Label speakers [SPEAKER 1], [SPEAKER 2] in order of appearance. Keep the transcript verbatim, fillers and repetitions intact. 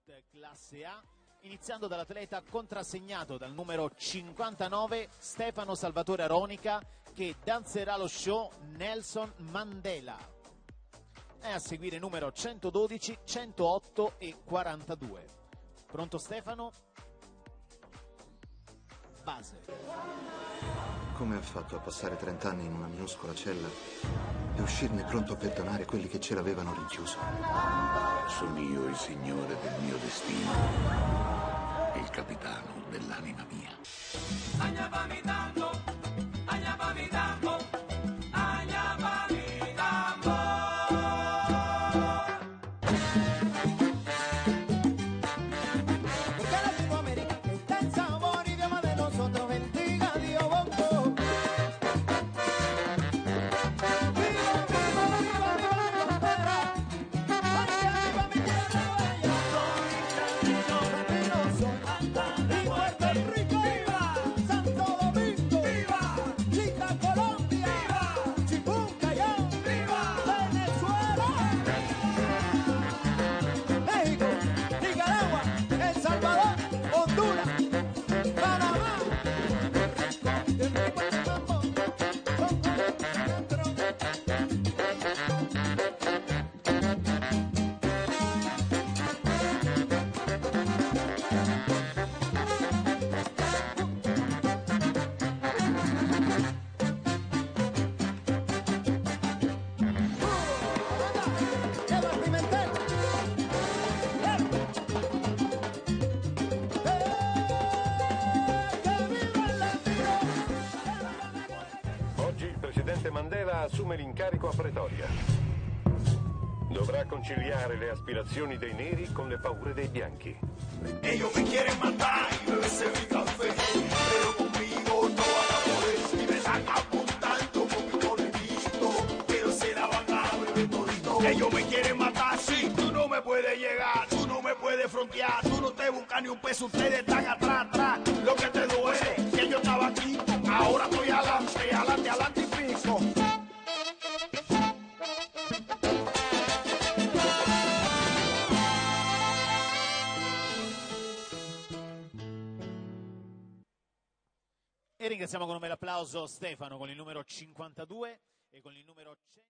[SPEAKER 1] classe A, iniziando dall'atleta contrassegnato dal numero cinquantanove Stefano Salvatore Aronica, che danzerà lo show Nelson Mandela. E a seguire numero centododici, centootto e quarantadue. Pronto Stefano? Base.
[SPEAKER 2] Come ha fatto a passare trent'anni in una minuscola cella e uscirne pronto per donare quelli che ce l'avevano rinchiuso?
[SPEAKER 3] Sono io il signore del mio destino, il capitano dell'anima mia.
[SPEAKER 4] Mandela assume l'incarico a Pretoria. Dovrà conciliare le aspirazioni dei neri con le paure dei bianchi.
[SPEAKER 5] Ellos me quieren matar y beberse mi café, pero conmigo no van a poder. Y me están apuntando con mi corridito, pero se la van a beber todito. Ellos me quieren matar, sí, tú no me puedes llegar, tú no me puedes frontear, tú no te buscas ni un peso, ustedes están atrás, atrás. Lo que te duele, que yo estaba aquí, ahora estoy adelante, adelante, adelante y pico.
[SPEAKER 1] E ringraziamo con un bel applauso Stefano con il numero cinquantadue e con il numero cento.